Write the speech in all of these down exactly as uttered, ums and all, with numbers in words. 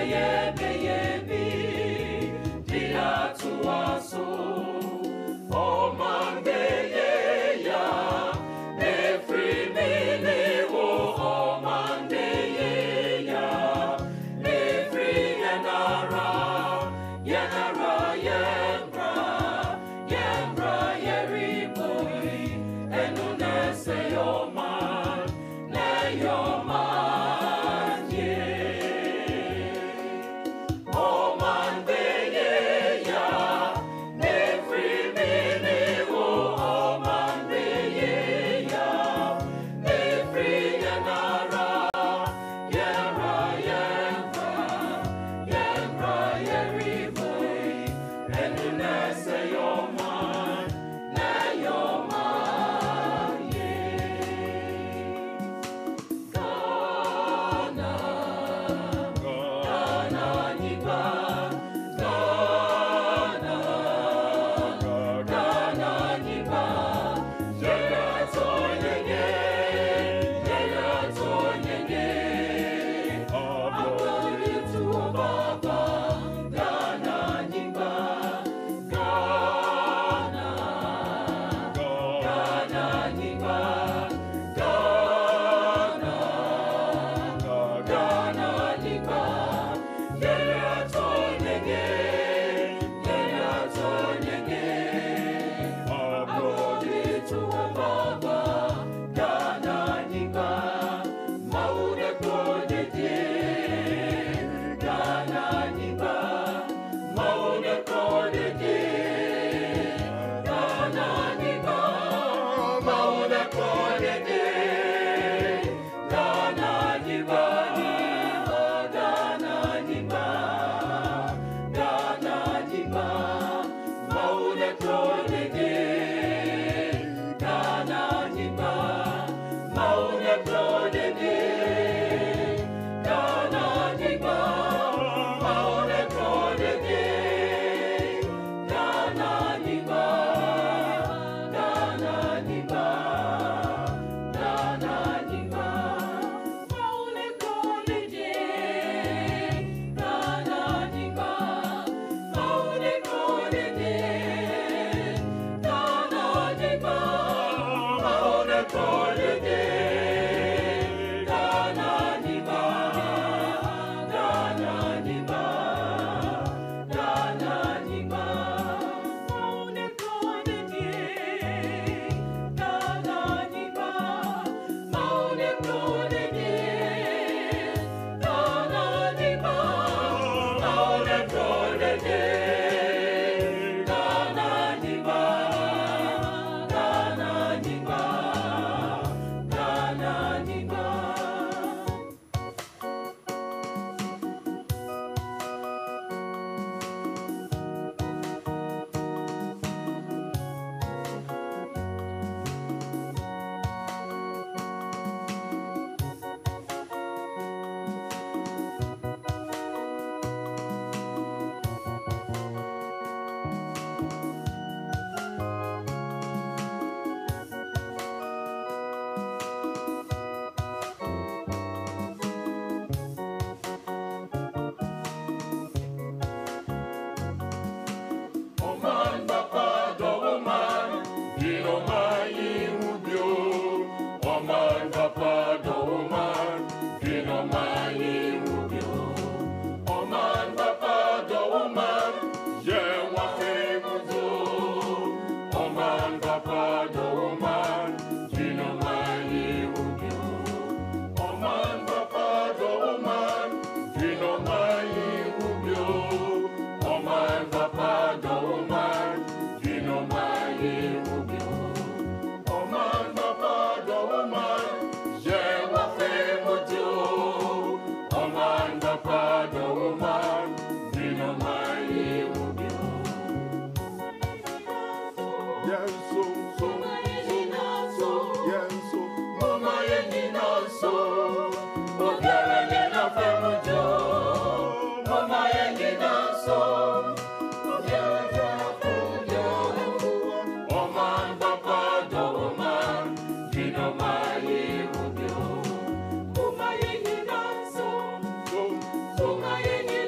So, so,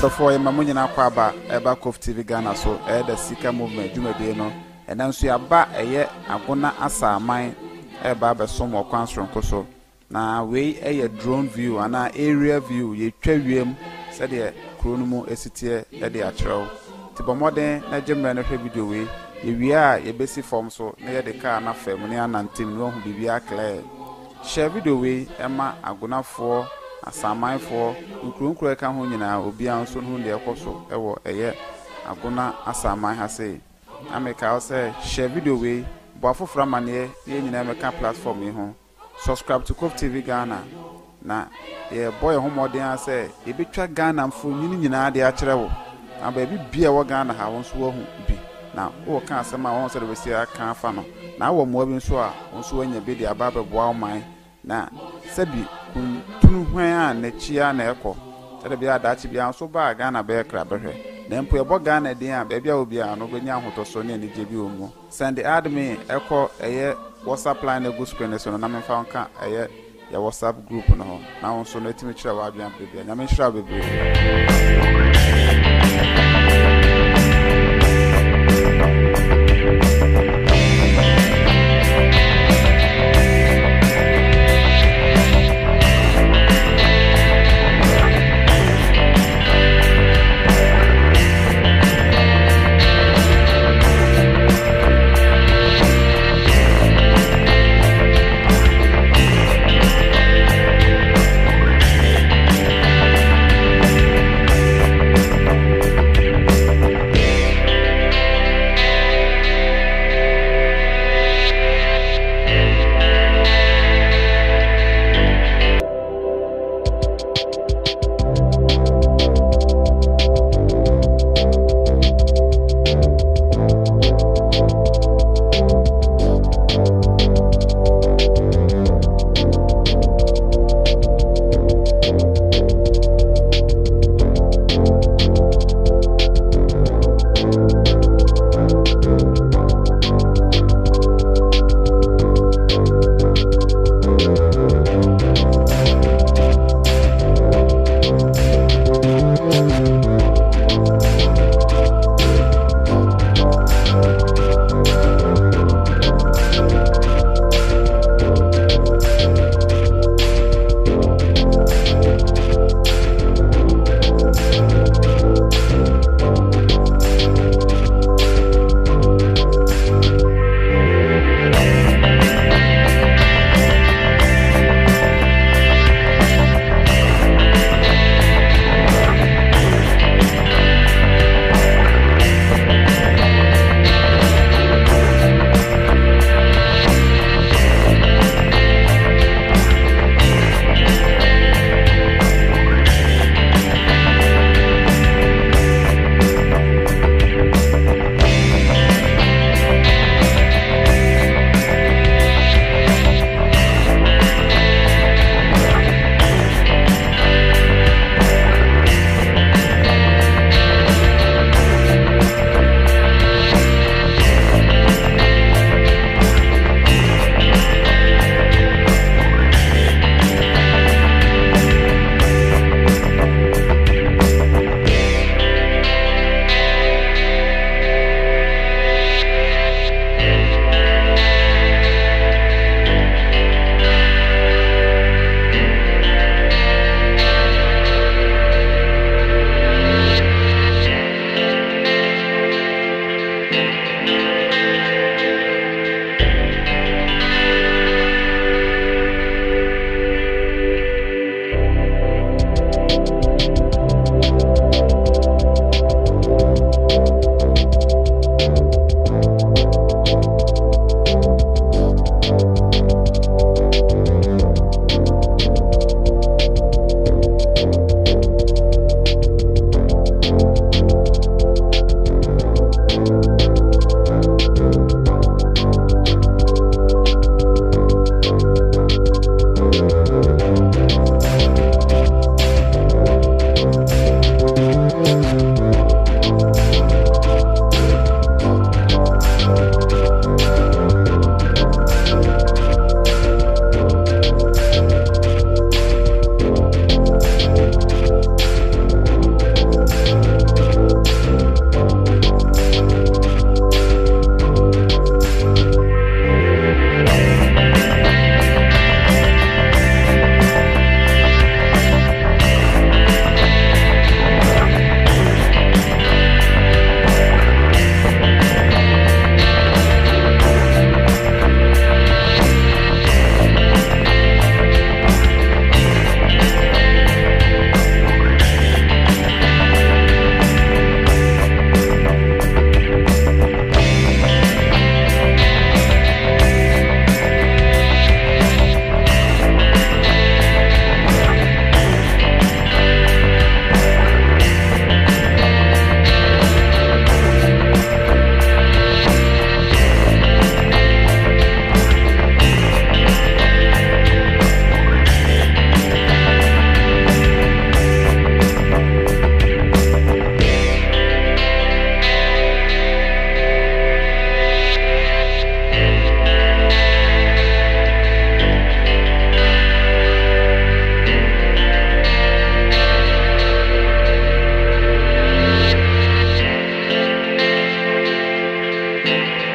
for mamunya na kwa ba eba Kof T V Ghana so e da sika movement dwumade no ena nso ya ba eye agona asaman eba be som okwansoro nkoso na we eye drone view ana area view ye twawiem se de kuro no mu esitie e de akyerɛw ti bomoden na gemra na hwɛ video we ye wi a ye besi form so na ye de car na fam ne anantim no hu bibia clear share video we ema agona for asaman for nkrunkru ka ho nyina obi anso no de ekoso ewo eye agona asaman ha sei ameka say share video we bo afofra mane ye nyina meka platform yi ho subscribe to Kof T V Ghana na ye boy ho modern say e betwa Ghana mfo nyini nyina de akyerewo aba bi bia wo Ghana ha won so wo hu bi na wo ka asema won so de besi aka afa no na wo mo bi nso a won so anya bi de aba beboa o man na sabi kun tunu hwan a na chia na ekọ tede bia dachi bia so ba Ghana be kra behwe na mpo ye bo Ghana din a bia obi a no benya ahotoso ne anije bi omu send admin ekọ eye WhatsApp line ego screen so na memfa nka eye ya WhatsApp group no ho na won so no etimi kira wa adwan bebia na me kira bebia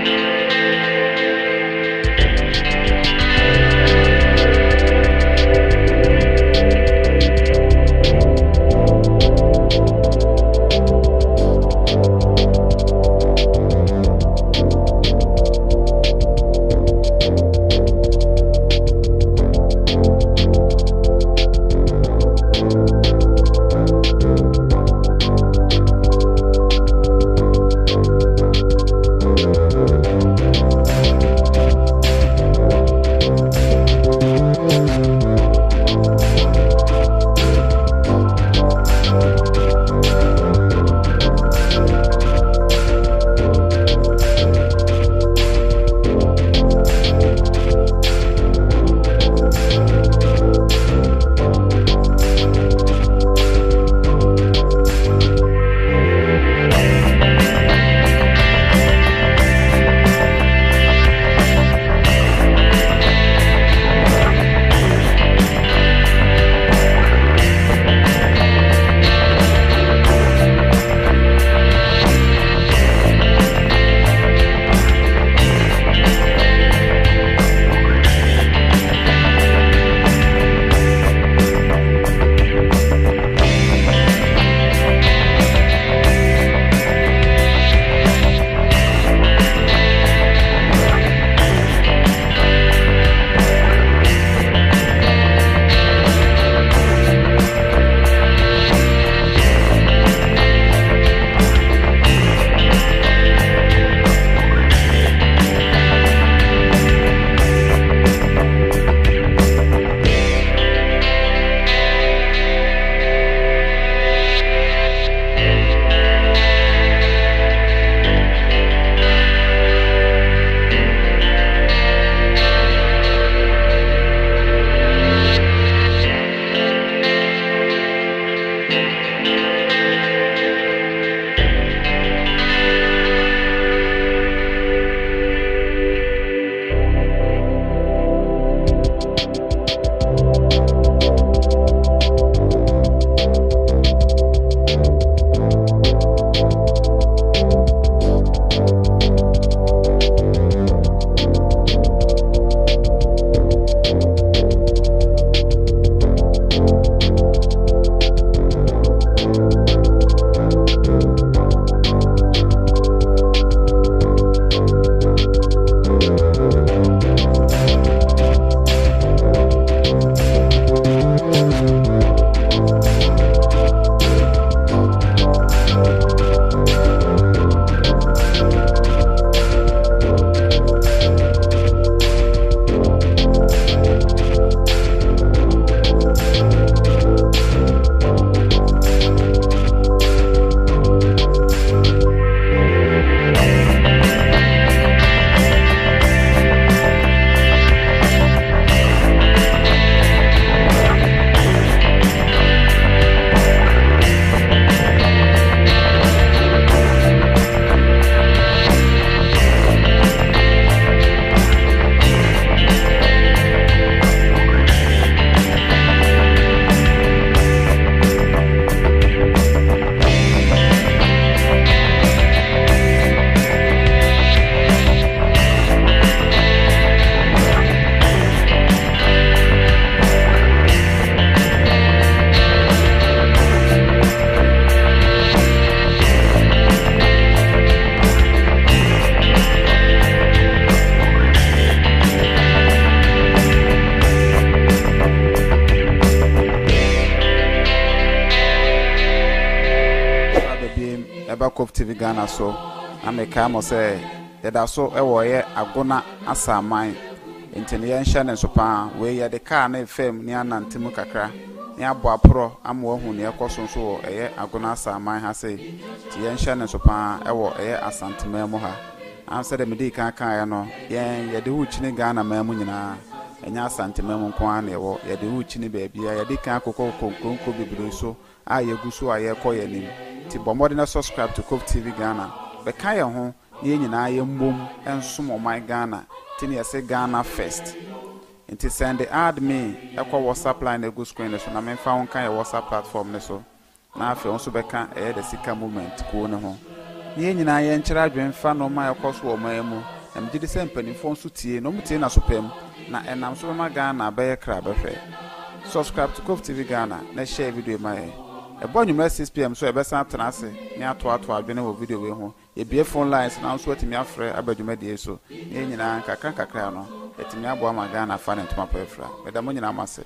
Ebakov T V Ghana so ameka mo say yeda so ewo ye agona asaman ntene ye nhya ne so pa we ye de car na fm ni anantemu kakra ni abo apro amwo hu ne ekoso so eye agona asaman ha say ti ye nhya ne so pa ewo eye asantema mu ha am say de medi kan kan ya no ye ye de hu chini Ghana ma mu nyina enya asantema mu nko an ewo ye de hu chini ba bia ye de kan akoko konkonko bibiro so a ye gu so a ye koye nim ti bomode na subscribe to Cove T V Ghana be kan ye ho ye nyina ye mbom ensom o my Ghana ti ne say Ghana first inti send add me ekwa WhatsApp line e go screen so na me fa won kan ye WhatsApp platform ne so na afi on so be kan e de sika movement ko ne ho ne nyina ye nkyere adwen fa no ma yakoso o ma mu na mgidi se mpanifo nso tie no mutie na so pem na enam so ma Ghana ba ye kra ba hwe. Subscribe to Cove T V Ghana na share video ma ye. Ebo nyuma six p m so e be san tenase ne ato ato adwene wo video we ho. E bie phone lines na nso atimi afre abadwuma die so. Ne nyina kakra kakra no etimi abo ma Ghana fa ne ntoma pa efra. Meda mo nyina amase.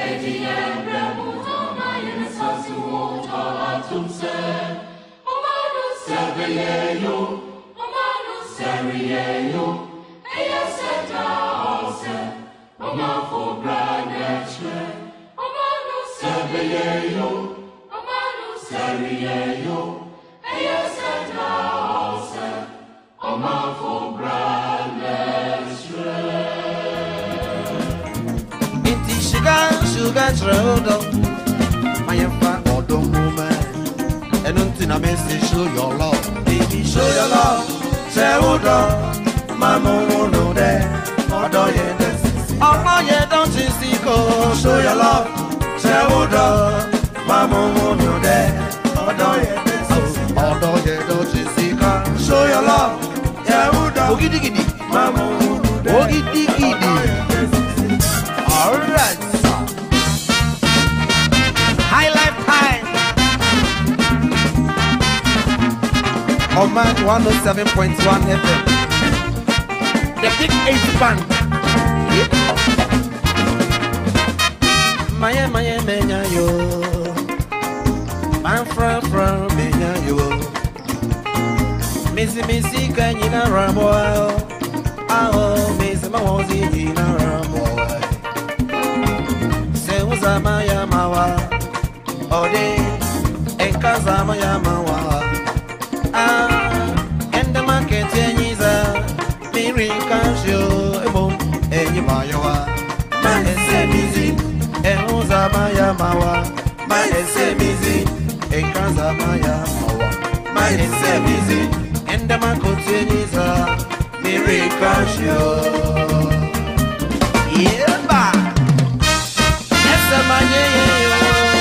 Sugar Trodo, my fa odo woman, and until I miss show your love, baby, show your love, Trodo, Mamma no there, odo ye this, oh yeah, don't you see, go show your love, Trodo, Mamma no there, odo ye this, odo ye don't you see, go show your love, Trodo, Ogidi Gidi, Mamma Ogidi Gidi, all right. High life time. On man one oh seven point one F M. The big eight band. Maya maya menya yo. Man from from menya yo. Missy missy kanyina rambo. Ah missy mawozi yina rambo. Se uza maya mawa. Ode enkaza maya mawa ah ende market yenyiza miri kanjo emo enyi mayawa ma esemizi enza maya mawa ma esemizi enkaza maya mawa ma esemizi ende market yenyiza miri kanjo yeba esemanye yo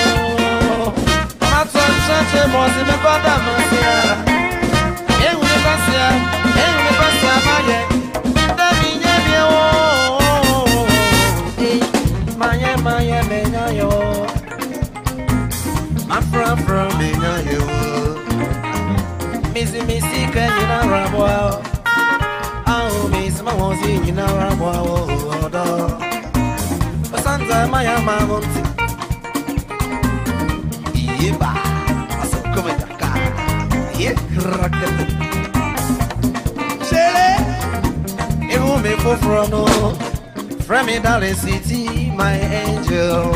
Chache mozi me bada masia E une pasia E une pasia maye Da minye bie o Maye maye menya yo Afra afra menya yo Misi misi ke yina rabwa Ao misi mawozi yina rabwa Odo Osanza maya mamonti Yeba Come da cara, yeah, racket. Chele, it will me for frono, from me Dallas City, my angel.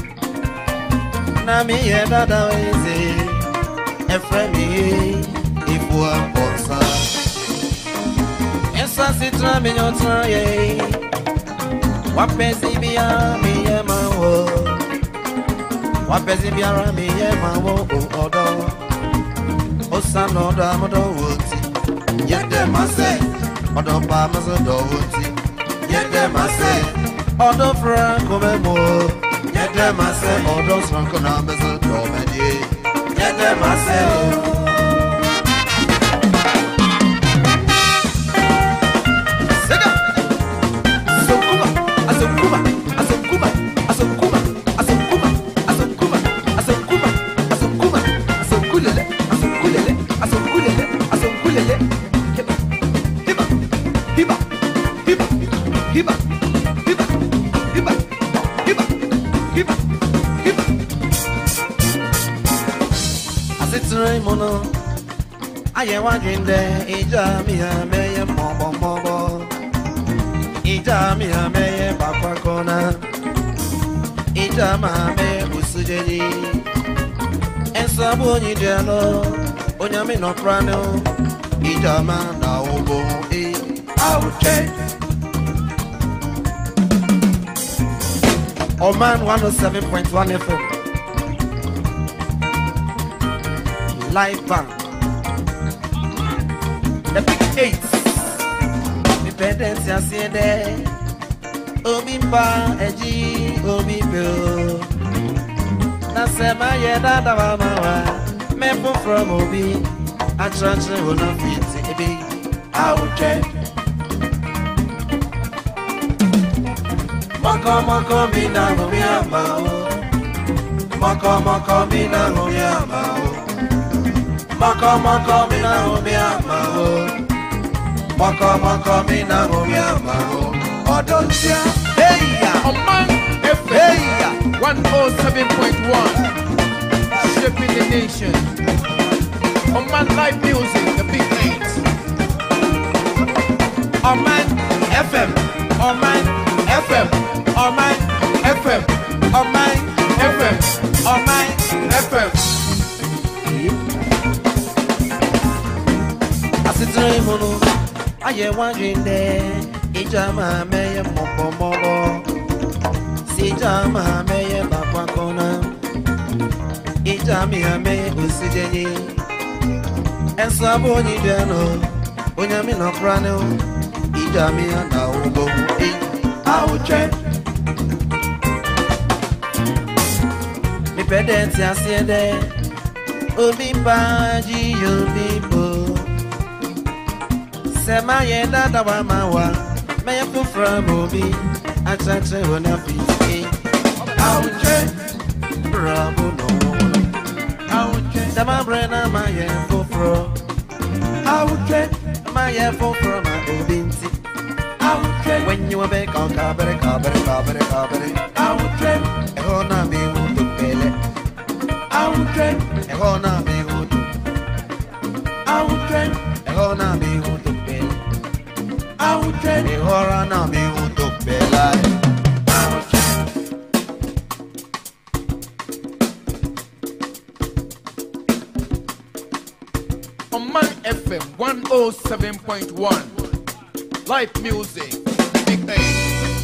Na me yeah that easy, a friend me if one bossa. Essa se trame no traye, what pesi bia me yeah my wo. Wapezi biara mi ye mawo odo Osano da modo wuti Yede mase Odo pa maso do wuti Yede mase Odo franco memo Yede mase Odo franco na maso do medie Yede mase Sega Asokuma Asokuma Asokuma Asokuma Hiba, hiba, hiba, hiba, hiba, hiba. As it's Raimono, I am watching there. Ija mi ameye mobo mobo. Ija mi ameye papa kona. Ija ma ame usujedi. Ensabu ni jelo, onyami no prano. Ija ma na obo e. Ouche. Oman one oh seven point one F M. Live band. The big eight. Independence ya siende. Obimba eji obimbo. Na sema ye dada wa mawa. Mepo from obi. Achache hona fiti ebi auche Moko moko mina ngomiyama Moko moko mina ngomiyama Moko moko mina ngomiyama Moko moko mina ngomiyama Odontia hey ya Oman F M hey ya one oh seven point one Shaping the nation Oman live music the big eight Oman F M Oman F M Oman F M Oman F M Oman F M Asitri mono aye wajinde ijama meye mopo mogo sijama meye bakwa kona ijami ame usijeni Ensabo ni deno onyami no krano ijami na ugo e auche mi pedenti asiende obi baji yobibo sema ye dada wa mawa me fu from obi achache wona fiti auche bravo no auche dama brena ma ye fu from auche ma ye fu from obinti auche when you be con cabere cabere cabere cabere auche e hona mi utu pele auche e hona mi utu auche e hona mi utu pele auche e hona mi utu pele Oman F M one oh seven point one live music big eight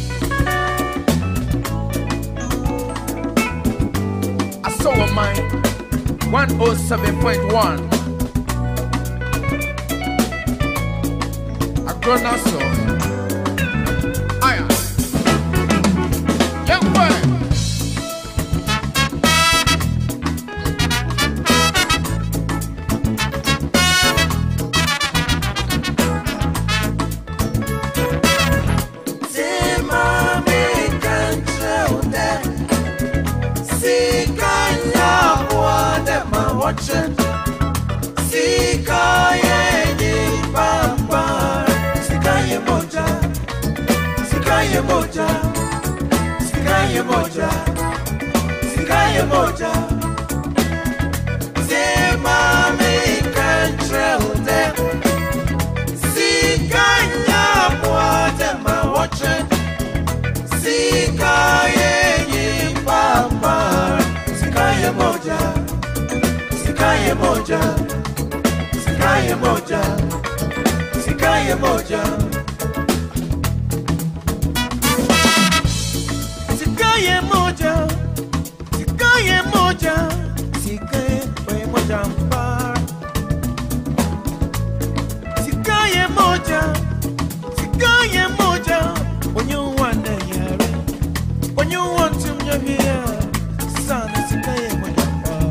I saw Oman one oh seven point one I grown up so Iron young boy Sikaye moja, sikaye moja, sikaye moja. Sema me control Sikanya moja ma watch Sikaye yipapa, sikaye moja, sikaye moja, sikaye moja, sikaye moja. Sikaye moja, sikaye moja, sikaye moja mpar. Sikaye moja, sikaye moja, when you want to hear it, when you want to hear it, son, sikaye moja mpar.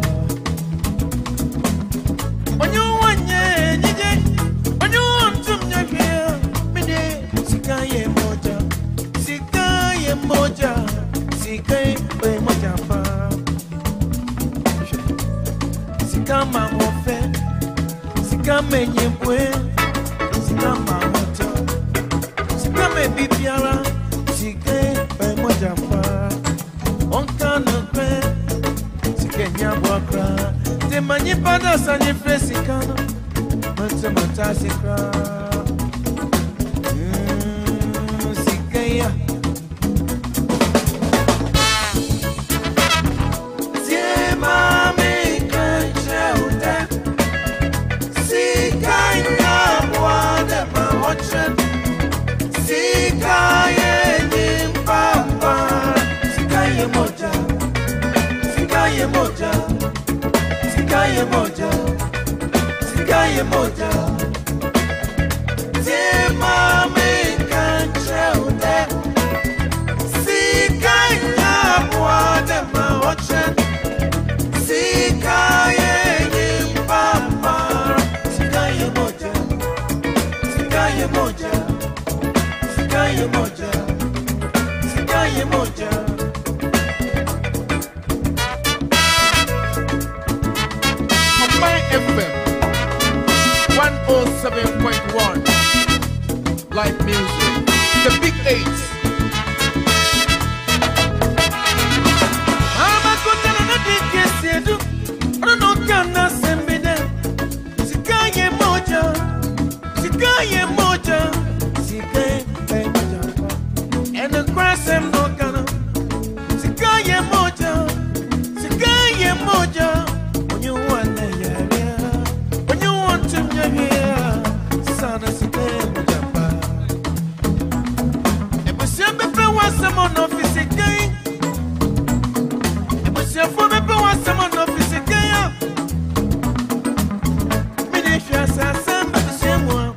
When you want to when you want to hear it, sikaye moja, sikaye moja. Sikaye moja mpar. Sikama mofe, sikame nyebwe, sikama moto, sikame bibiara, sikaye moja mpar. Onka nukwe, sikenya wakra, te manyipada sanye fresikana, mante mata sikra. Mm, sikaya. Sikaye moja, sikaye moja, sikaye moja. Tema me kancheude, sikanya mwade maochen, sikaye yimpapa, moja, sikaye moja. Combine F M one oh seven point one. Live music. The big eight. I'm a good and a big yes, I do. I don't know, send me there. Sikaye moja, sikaye moja, sikaye moja. And the grass am not gonna. Sikaye moja, sikaye moja. When you want to hear, when you want to hear, sana sikaye moja. E você me pega sama no fisikaye. E você for me pega sama no fisikaye. Me deixa essa samba de semua.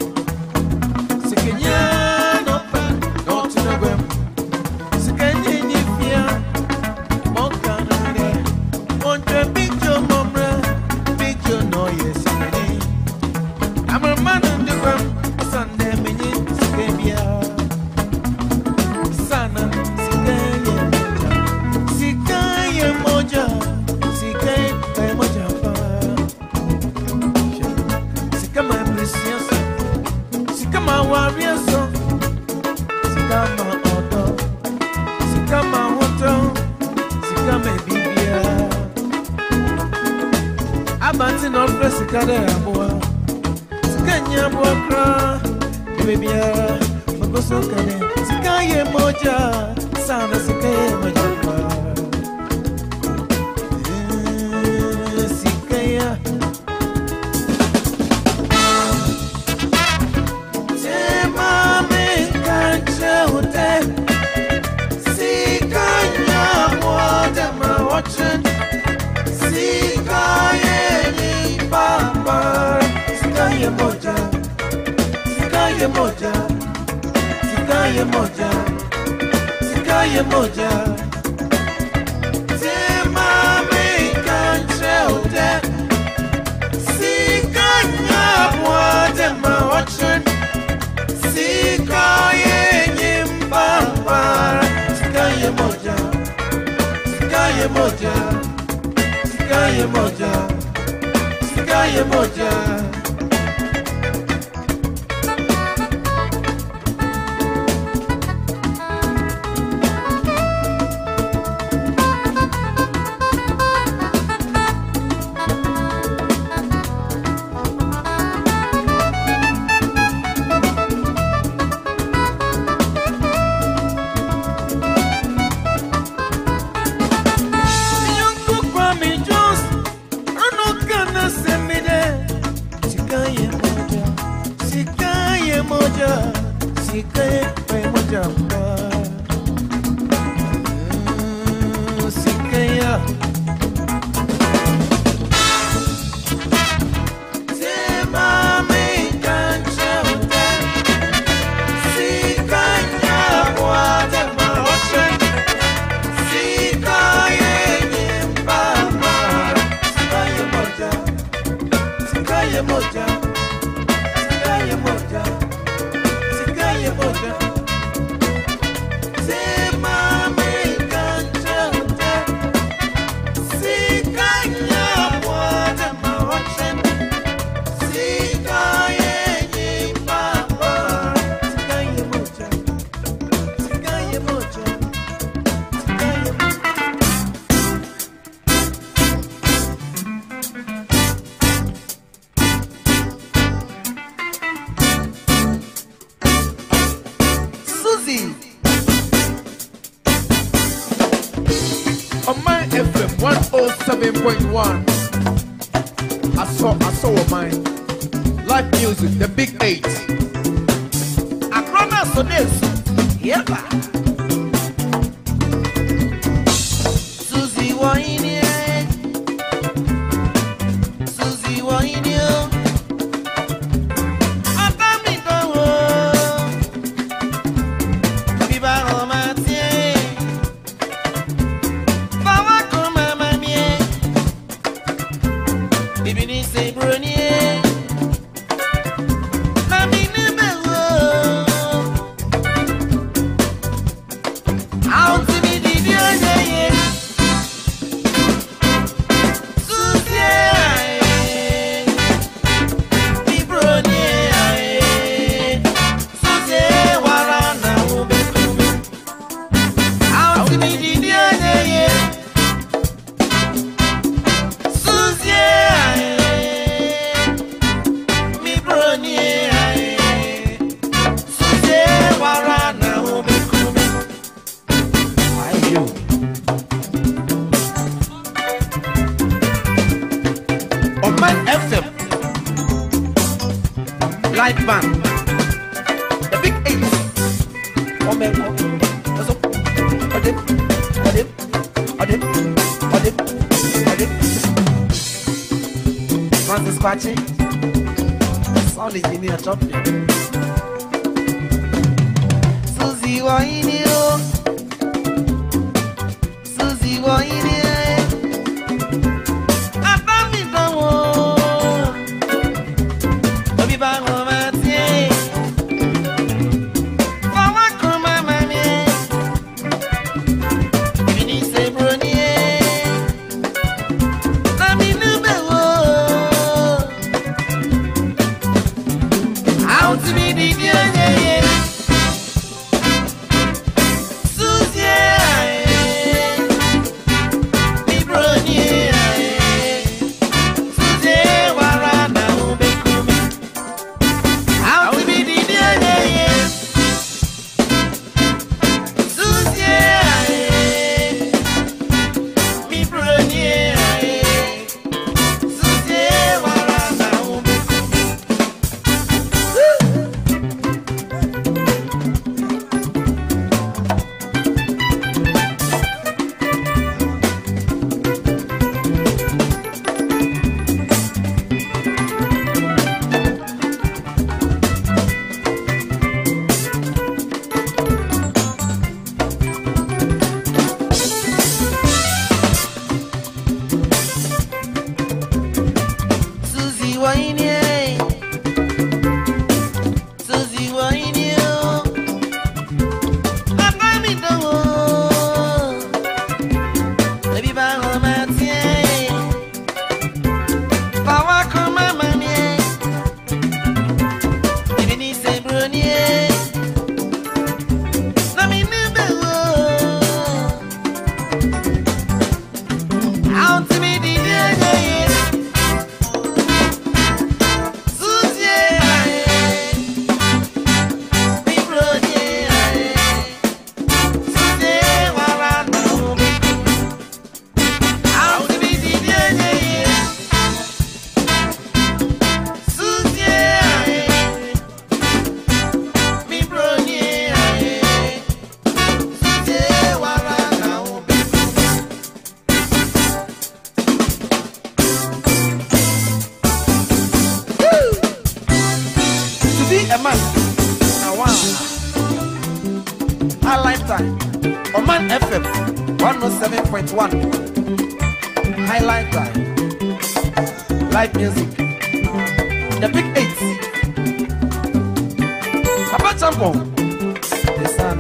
Sikanya no pa, no to the web. Sikanya ni fia, monka na re. Monte bijo momra, bijo no yes ni. I'm a man in the web, Sunday me ni sikabia. Sana sikaya moja, sikaya moja, sikaya moja pa. Sikama preciosa, sikama warriorso, sikama odo, sikama woto, sikama bibia. Abanti no press sikade aboa, sikanya aboa kra, bibia. Magoso kane, sikaya moja, sana sikaya moja pa. Eh, Sikaya. Moja, sikaye moja, sikaye moja, sikaye moja. Sema me kanche ote, sikanya mwate maochen, sikaye nyimbamba. Sikaye moja, sikaye moja, sikaye moja, sikaye moja. one oh seven point one. I saw, I saw a mine. Live music, the big eight. I promise on this. Yeah. Susie Wine, Susie Wine. man, the big eight. Oh man, oh, Odip, Odip, Odip, Odip, Odip. Francis Kwachi, sound engineer chopping. Susie Wainio, Susie Wainio. Oman F M one oh seven point one. Highlight time. Live music. The big eight. Papa Champo. The son.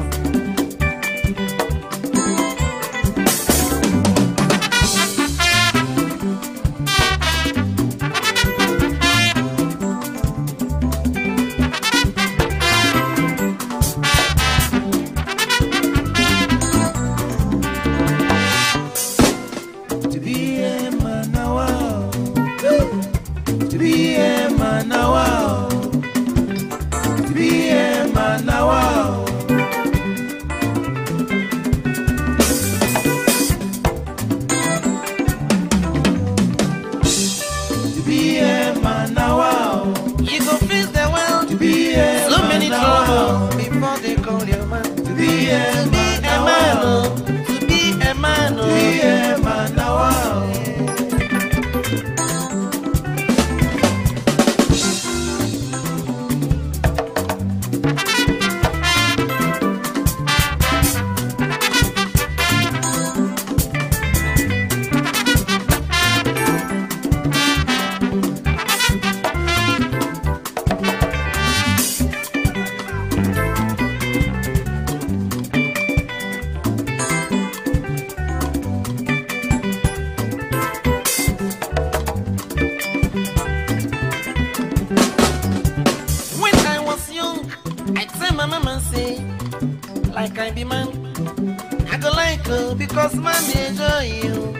Because man enjoy you.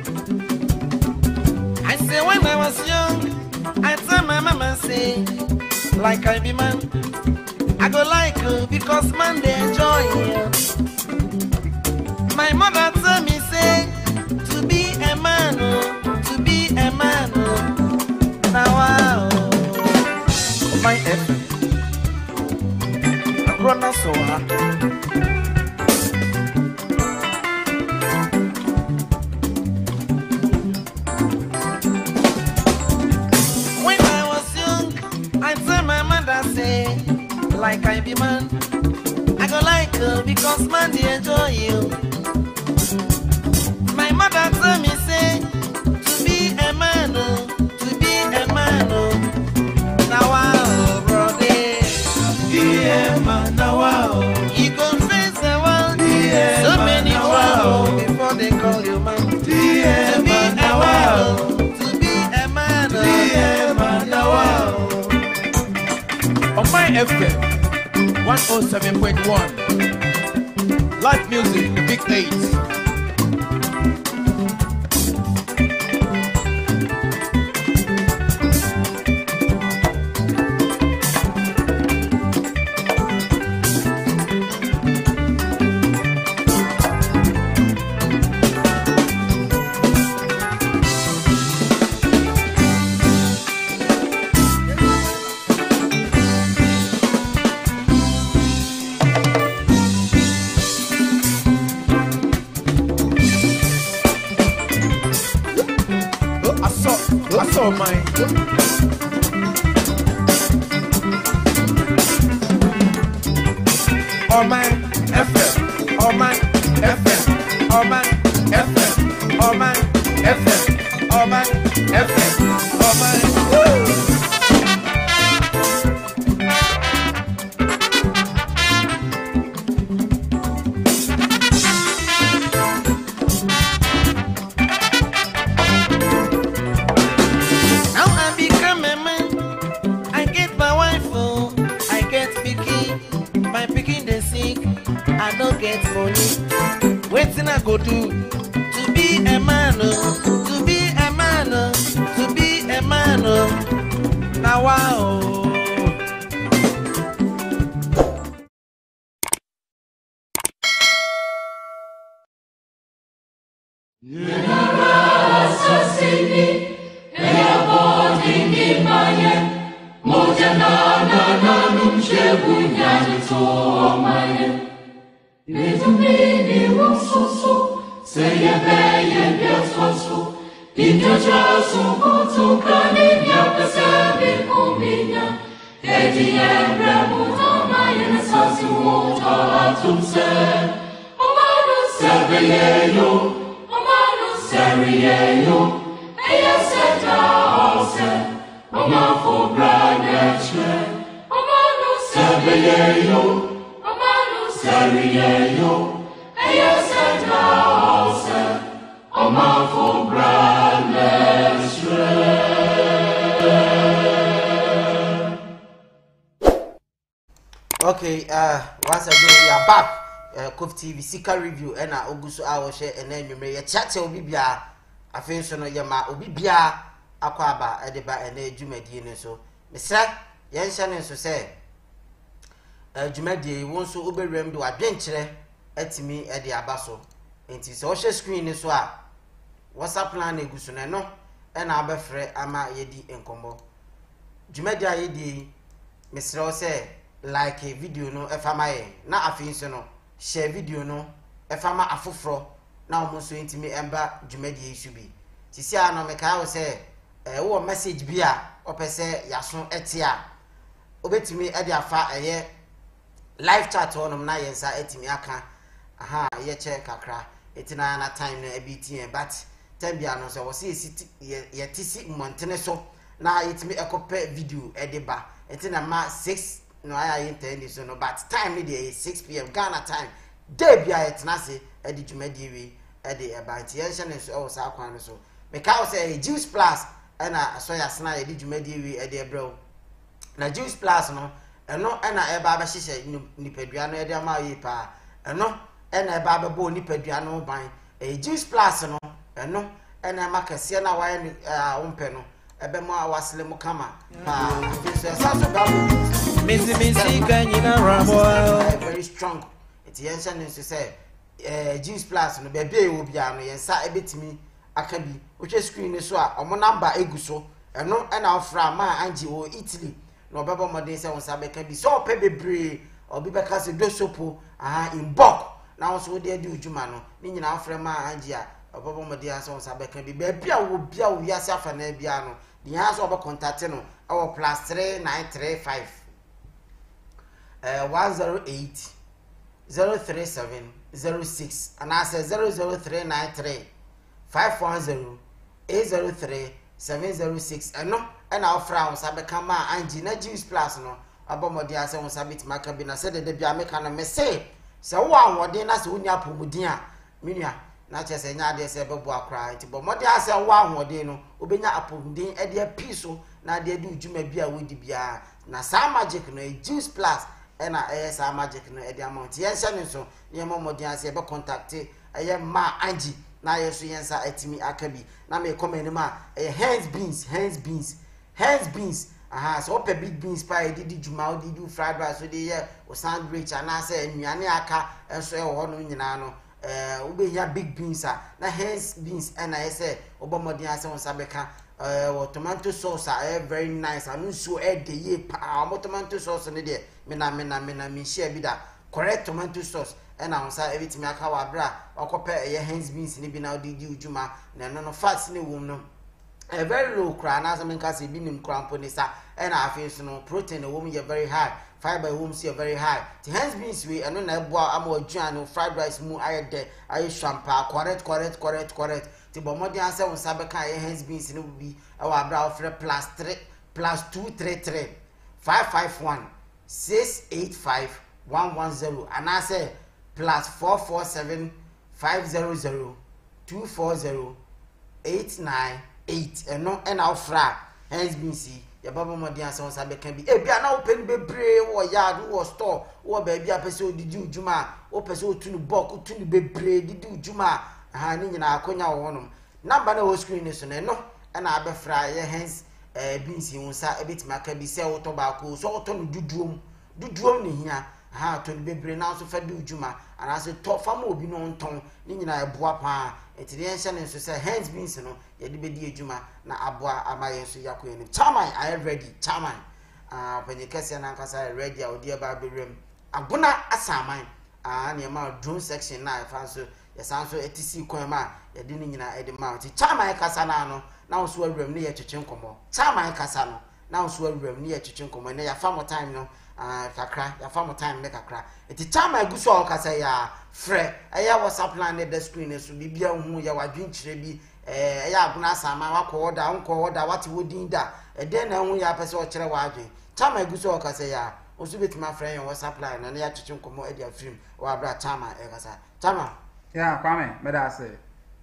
I say when I was young, I tell my mama say, like I be man, I go like you because man they enjoy you. My mother tell me say, to be a man, oh, to be a man, oh. Now wow, my F M brother so when I was young, I tell my mother say, like I be man, I go like you because man they enjoy you. My mother tell me say, to be a man, oh, to be a man, oh. Now wow, brother, Yeah, man, now wow. you go face the world. Yeah, So man, many now trouble wow. before they call you man. Yeah, To be a man, now man, wow. oh, to be a man, oh. Yeah, man, now wow. On my F M one oh seven point one, live music, the big eight. I saw, I saw mine. Oh man, F M, oh man, F M, oh man, F M, oh man, F M, oh man, F M, oh man. Woo! Now I become a man. I get my wife, oh, I get picky. My picking they sick. I don't get money. Waiting I go do to be a man, oh, to be a man, oh, to be a man, oh. Now wow. Okay, uh, once again we are back. Uh, Cove T V Sika review and I Ogusu I share and then you may chat to Bibia. I feel so no yama Obibia Aquaba Ediba and a Jumedi so. Mister Yanshan so say uh Jumedi won't so uber rem do adventure at me at the Abaso. And it's social screen is what what's up plan Egusuna no and I'll be free ama yedi and combo. Jumedia yedi Mister say like a video no efama na afin so no share video no efama afofro na omo so ntimi emba dwumadi isu bi sisi a no meka wo se eh wo message bi a opese yaso ete a obetimi e de afa eye live chat on na yensa etimi aka aha ye che kakra etina na time na ebiti but time bia no so wo se ye tisi montene so na etimi ekope video e de ba etina ma six no I intend so no but time me dey six p m Ghana time day bia etnase e di dwumadi wi e dey e ba tie nhyɛ ne so e wo sa kwan no so me ka wo say Juice Plus e na so ya sna e di dwumadi wi e dey brɛ na Juice Plus no eno e na e ba ba hyehyɛ nipadua no e dey ma yi pa eno e na e ba ba bo nipadua no ban e Juice Plus no eno e na makase na wa ye a wompɛ no ebe mo awasle mo kama pa so sa so ba Missy Missy Kanyina Rabo very strong. It's yension to say eh Juice Plus no baby e wo bia no yensa ebetimi aka bi wohwe screen so a omo number eguso eno e na ofra ma anji o Italy no bebo modern say won sa beka bi so pe bebre obi be ka se do sopo aha in bulk na so de di ujuma no ni nyina afre ma anji a obobo mo de asa on sa be kan bi be bia wo bia wo wiase afa na bia no the answer obo contact no our plus three nine three five uh one zero eight zero three seven zero six and I say zero zero three nine three five one zero eight zero three seven zero six and no and our friend sabe kama anji na juice plus no abomodi ase won sabe ti maka bi na se de de bia me kana me say se wo anwode na se wonya pomudin a menua na che se nya de se bebo akra ti bomodi ase wo anwode no obenya apomudin e de piso na de de ujuma bia wodi bia na sa magic no juice plus ena eh sa magic no e de amount yen se ne so ye momodi ase be contact e ma anji na yeso yensa atimi akabi na me comment ma eh hands beans hands beans hands beans aha so pe big beans pie didi juma o didi fried rice so dey here o sandwich ana say anuane aka enso e ho no nyina no eh ubehia big beans a na hands beans and I say obomodin ase won sabeka eh o tomato sauce are very nice anu so e dey ye pa o tomato sauce ne dey me na me na me na me share bi da correct tomato sauce and I say everything aka wa bra okope e hands beans ni bi na didi ujuma na no no fats ni wom no a very low cry na some can say binim crampo ni sa and I feel no protein a woman you very high fiber home see very high the hands beans we and na boa am ojuan fried rice mu aye de aye champa correct correct correct correct ti bomodi answer won sabe kan hands beans ni bi e wa bra ofre plus three plus two three three five five one six eight five one one zero and I say plus four four seven five zero zero two four zero eight nine eight and no and our fra hands been see your baba modi and so sabe can be e bia na open bebre wo yard wo store wo ba bia pese odidi ujuma o pese otunu bok otunu bebre didi ujuma ha ni nyina akonya wo honom number na wo screen ni so no and na be fra your hands eh beans yin sa e bitima ka bi se wo to ba ko so to no duduom duduom ni hia ha to ni bebre na so fa di ujuma and say to fam obi no nton ni nyina eboa pa etiriensia ne so say hands beans no ye de bedi ejuma na aboa amaye so yakoye ni chairman I ready chairman ah penyekese na nkasa ready a odi eba berem agona asaman ah ne ma drone section na fa so ye san so etisi kwan ma ye de ni nyina e de ma ti chairman kasa na no na so awrem ne ye twetwe nkomo chairman kasa no na so awrem ne ye twetwe nkomo ne ya fa mo time no ah kakra ya fa mo time ne kakra eti chairman guso o kasa ya fre eya WhatsApp plan ne the screen so bibia hu ya wadwinkyire bi eh eya aguna sama wakọ order nko order wati wodin da e den na hu ya pese o kire wadwen chama eguso o kasa ya osu betima fre yan WhatsApp plan na ya twetwe nkomo e dia film wa bra chama e kasa chama ya kwame me da say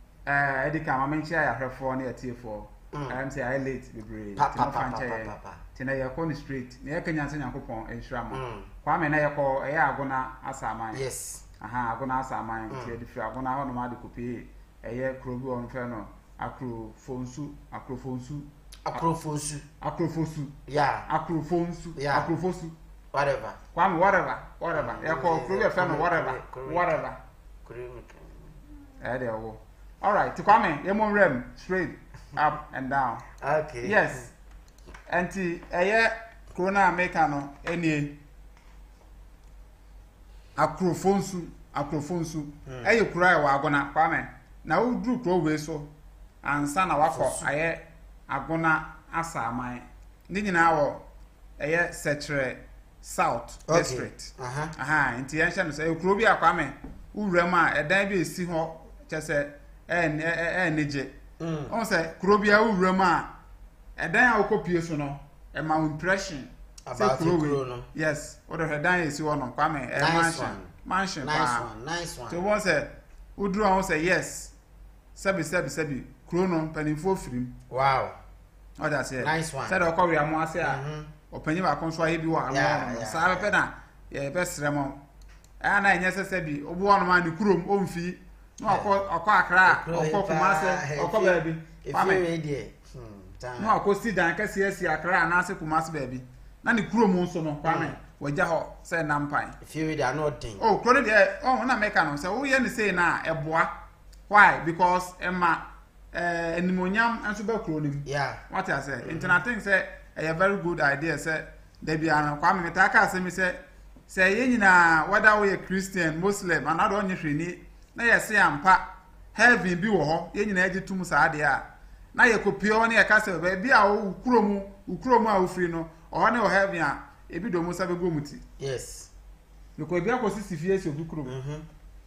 eh edika ma menchi ya hwefo na etiefo am say I late bebre papa papa tina ya ko ni street na ya kanya san yakopon enhirama kwame na ya ko eya aguna asaman yes aha agona asaman ti edifri agona ho no ma de kopi eye krobi on fe no akrofonsu akrofonsu akrofonsu akrofonsu yeah akrofonsu yeah akrofonsu whatever kwame whatever whatever ya ko krobi fe no whatever whatever eh there wo all right to kwame ye mon rem straight up and down okay yes anti eye corona maker no enie akrofonsu akrofonsu eye kura wa agona kwame na wo dru kro we so ansa na wakọ aye agona asaman ni nyina wo eye setre south district aha aha nti yen hye no say kro bi akwame uwuram a edan bi esi ho chese en en neje on say kro bi a uwuram a edan a okopie so no e ma impression about kro no yes what the dan esi ho no kwame e mansion mansion nice one nice one so one say udru on say yes sabi sabi sabi kro no panifo firim wow what that say nice one said okọ wi amo ase a opanyi ba kon so aye bi wa no sa be na ye be sremo a na enye sese bi obu wonu ma ni kurom omfi no akọ akọ akra akọ kumase akọ ba bi kwame dey hmm no akọ si dan ka si esi akra na ase kumase ba bi na ni kurom nso no kwame waja ho say nampan if you dey not thing oh kro dey oh na make no say wo ye ni say na eboa why because emma eh enimonyam enso ba kro nim yeah what I say internet think say a very good idea say they be an kwame metaka say me say say ye nyina whether we Christian Muslim and ado onye hwini na ye se ampa heaven bi wo ho ye nyina agi tum sa ade a na ye kopio na ye ka se ba bi a ukuromu ukuromu a ofri no o ne o heaven a ebi do musa be gomuti yes because bi akosi sifie se okuromu mhm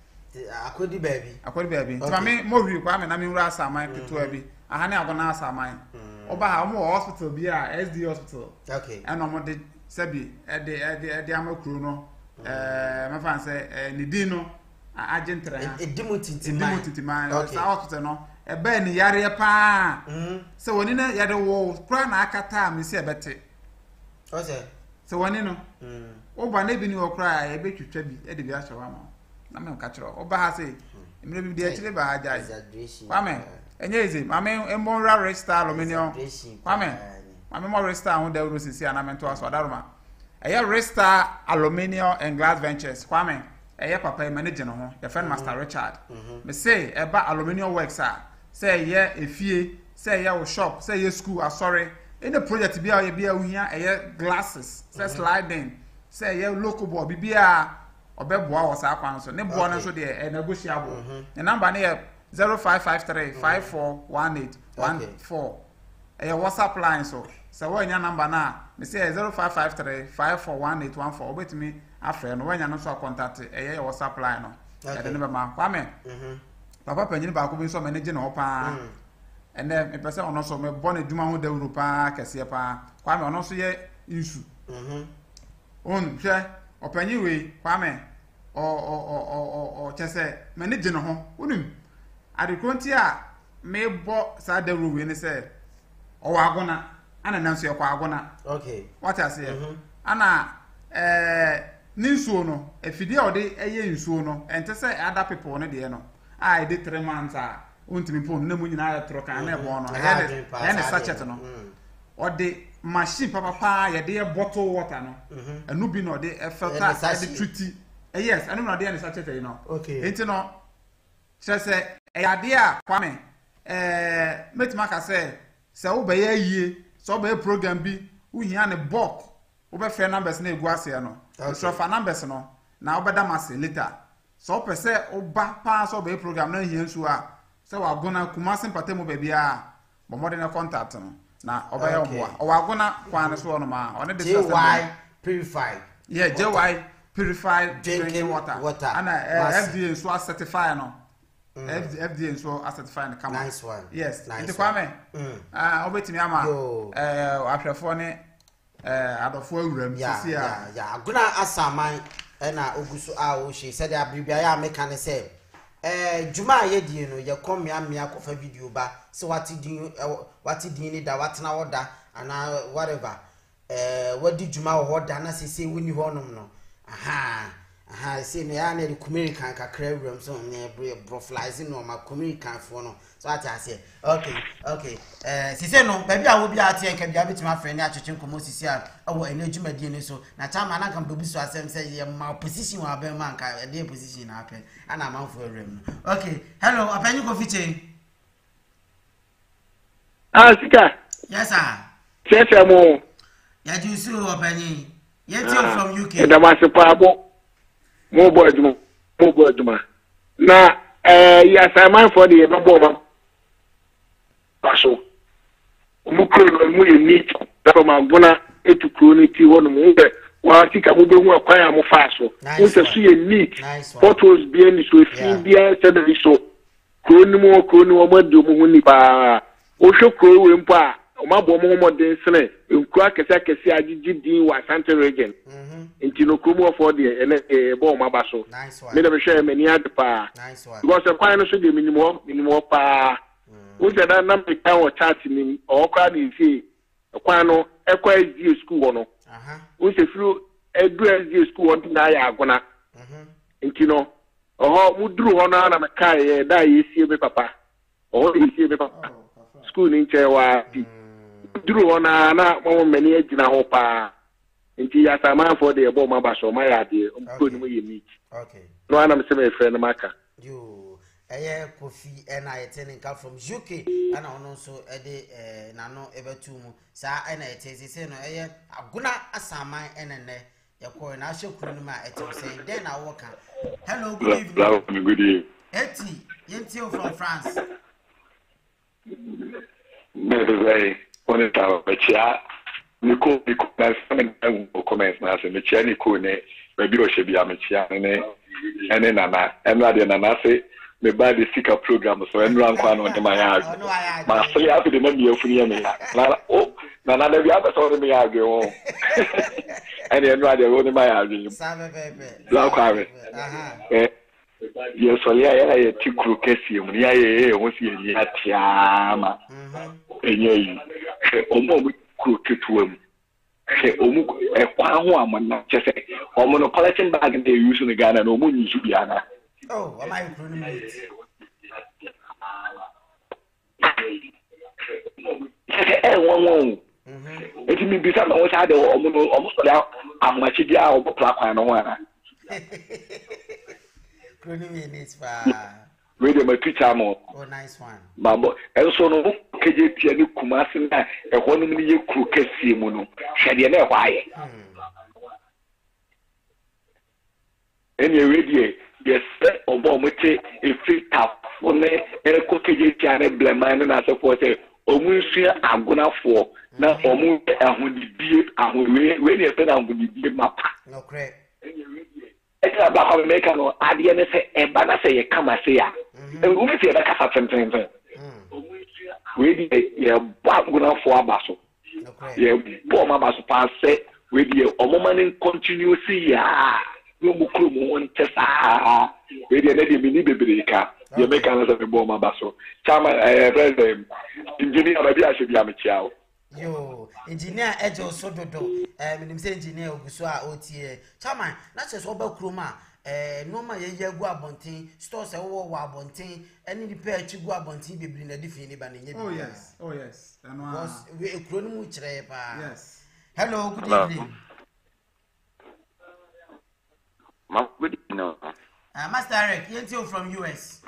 akodi baby akodi baby nti me mo hwi kwa me na me wura asaman keto abi aha ne agona asaman oba ha mo hospital bi a S D hospital okay and no de sabi e de e de e de amakuru no eh me fan say ni din no agentra ha edimutintima edimutintima okay sa hospital no e ba ni yare pa mhm so woni na yade wo kra na akata me se e bete okay so woni no mhm oba na bi ni wo kra e be twetwa bi e de bi ahwe wa ma na me nka kiro oba ha say emre bi de akire ba ajai kwame enye eze mame emora resta aluminium kwame mame mo resta ho da urosisi anamento aso adaruma eye resta aluminium and glass ventures kwame eye papa e manage no ho the friend master Richard me say e ba aluminium works a say ye efie say ye wo shop say ye school asori in the project bia ye bia uhia eye glasses say sliding say ye local board bibia obeboa wo sa kwan so ne boa no so de e negotiable the number na zero five five three five four one eight one four eh WhatsApp line so so when your number na me say zero five five three five four one eight one four obetimi afre no when you no so contact eh your WhatsApp line no e de ne be ma kwame mhm papa panyin ba ko bi so manage no pa and then me person ono so me born aduma ho da Europa kese pa kwame ono so ye issue mhm on hwe opanyin we kwame o o o o chese manage no ho unim adekonti a me bo sa da ruwe ni se o wa agona ana nanso ye kwa agona okay what I say ana eh ninsuo no efidi a ode eye nsuo no ente se other people no de no a de three months a ontimi pon na mu nyina ya tro kan na ebo no e ne sachet no ode machine papa pa ye de bottle water no enu bi no de e filter e de treat yes anu no de ne sachet you know okay enti no se eyade a kwame eh metima ka se se wo be ye yie so be program bi wo hia ne bulk wo be free numbers na egu ase no so fa numbers no na wo be da mase later so pe se wo ba pa so be program na hia nsu a se wa gona kuma sympathy mo be bia bo mo de na contact no na wo be ye wo o wa gona kwan so no ma one de J Y purified yeah J Y purified drinking water and F D A so certified no F D A so certified come nice one yes nice kwame ah obetimi ama eh ahwefo ne eh adofo awuram sisi ya ya aguna asaman na ogusu a wo hye said abribia ya meka ne se eh juma ye die no ye komia mia kofa video ba se wati din wati din ni da watena woda ana whatever eh wadi juma wo da na sese woni ho nom no aha aha say me ya na the American kakra awuram so ne broflies no ma American fo no so ati ase okay okay eh sise no ba bia wo bia ati enka bia betima frɛ ne akyekye nkomo sisi a awo enadwuma die ne so na chama na kan bebu so asem say ye ma position wa ba man ka de position na apɛ ana manfo awuram no okay hello apanyi ko fiche ah sika yes sir cheche mo ya jusu apanyi yeti from U K da masepa bo mo boy duma mo boy duma na eh ya Simon for the no bo paso mo kro mo ye meet da ma gona etu chronic wonu mo be wa tika mo be hu akwan am faso mo se so ye meet photos bi ani so fi bia se da so kroni mo kroni mo ma do mo hu ni pa o hwe kro we mpo a o ma bo mo mo den sene enku akese akese agigi din wa Asante region nti no kromo for the ene e bo ma ba so me da be hwe me ni adpa because the kwan no so de minimum minimum pa o je da na me kan o chat ni o kwa ni fi kwan no e kwa S D school no aha o se fru edu S D school won na ya agona nti no oho muduru ho na na me kai e da yesie be papa oho yesie be papa school ni che wa duru ho na na mo meni agina ho pa nti ya sama for the ebo ma ba so ma ya de ko ni mo ye meet okay no ana me se me friend maka yo eye Kofi ena yetene nka from U K ana ono so ede eh na no ebetu mu sa ena yetese se no eye aguna asaman enene yɛkɔ na ahyɛ kuro no ma ɛtɛm sɛ den na wɔka. Hello, good evening. Hello, good evening. Eti, yɛntie from France. Mebe on est à Bechia. Nico, Nico, na semaine où commence na se Bechia Nico ne bebi o shebi amechia ne ene nana enra de nana se me ba de sika program so enra nkwa no de ma ya ma so ya fi de ma mi afuni ya me na o nana de bi aba so de me ya agwe o ene enra de o de ma ya agwe Sabe bebe. La kwa me Aha. eh ye so ya ya ye tikuru kesi mu ya ye ye ho si ye atiama Mhm. enye yi omo mu kuru ketuwa mu he omu e kwa ho amana chese omo no collection bag dey use in Ghana no omu nyisu bia na Oh, am I kuro no mu? eh won won Mhm. eti mi bisa na wo sa de omo no omo so ya amachi bia obo pla kwan no ho ana Kuro no mu needs pa. we dey my teacher mo Oh, nice one. Mambo, enso no keje tia ni kumase na ehwo no ni ye kuru kesi mu no hwede na ehwo aye Hmm. eni ewedie yes obo mote e free tap one e ko keje tia na blema na se fo se omu nsua agonafo na omu ahudibie ahwe we ni e na ahudibie mapa No credit. ekra ba ko meka no ade ne se e ba na se ye kama se ya e wo me se ba kasa tenten ten Hmm. we di ye ba agonafo abaso No credit. ye bo ma baso pa se we di omoma ne continue see ya no mu kro mu won tesa we di na di mini bebreka ye meka na se bo ma baso chama eh president engineer ba bi a se bi amchiao Yo, engineer Ejo Sododo, eh, minim say engineer Oguso a otie. Chairman, na che so ba kroma, eh, no ma ye ye gu abonten, stores e wo wo abonten, eni di pe achi gu abonten bebri na difi ni ba na nye. Oh yes, oh yes. And one. Was we ekro no mu kire pa. Yes. Hello, good Hello. evening. Ma good evening. Uh, Master Eric, yenti from U S.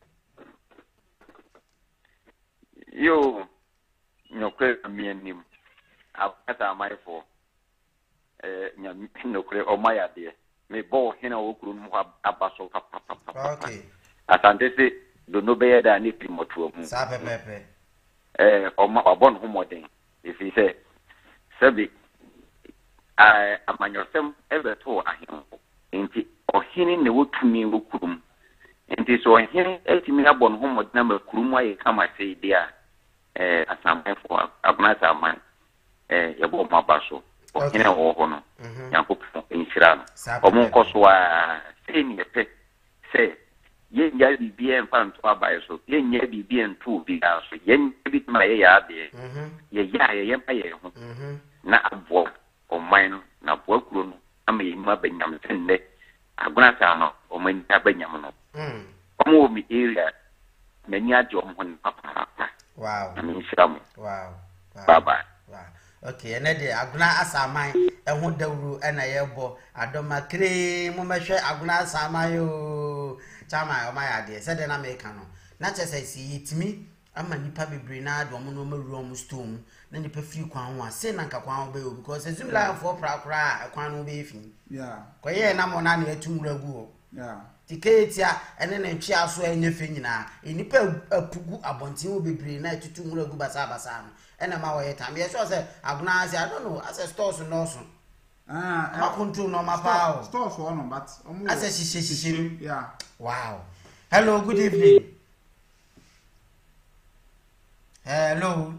Yo, no kwe mi anim. Akata mai fo. Eh, nya no kwe o mai ade. Me bo hina wo kuru mu abaso pa pa pa. Okay. Asante se do no be da ni primotu mu. Sa pe pe pe. Eh, o ma obon ho moden. If he say sabi eh amanyosem ebe to ahin. Enti ohini ne wotumi wo kurum. Enti so ohini etimi abon ho moden na makurum aye kama sei dia. Eh, asampe for agnasa man eh yebo mabaso ohine wo ho no yankopon enhyira no omo nkoso a sei ne pe sei ye nya bibie mfanto abaye so ye nya bibie ntu bi aso ye bi ma ye ya de ye ya ye ye pa ye ho na abo o man no na bo kuro no ama ye ma banyam tenne agnasa no o man ta banyam no Mm. omo mi area many ajo mo hon papa. Wow. Wow. Wow. Bye bye. Wow. Okay, and then aguna asamai e ho dawru e na yebo adoma kre mo mehwe aguna asamai o chama o ma ya de se de na make no na che se si yitimi ama nipa bebre na adom no mawru om stone na nipa free kwan ho ase na nka kwan ho be o because azum la for pra kra kwan no be fi. Yeah. Ko ye na mo na na etumura gu o. Yeah. Tiketia ene na ntwe aso enye fe nyina enipa apugu abonten wo bebre na tutu nwura gu basa basa no ena ma wo yetam ye so say aguna say I don't know as a stores no so Ah, ma control no ma pa o stores for no but as a shishe shishe. Yeah. Wow. Hello, good evening. Hello.